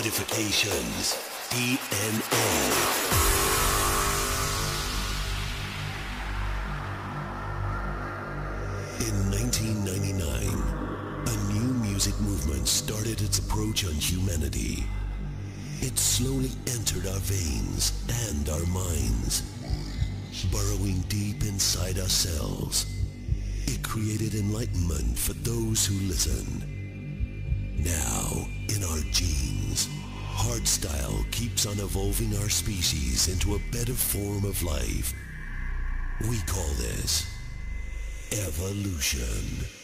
Modifications. DNA. In 1999, a new music movement started its approach on humanity. It slowly entered our veins and our minds, burrowing deep inside ourselves. It created enlightenment for those who listen. Now, in our genes, hardstyle keeps on evolving our species into a better form of life. We call this evolution.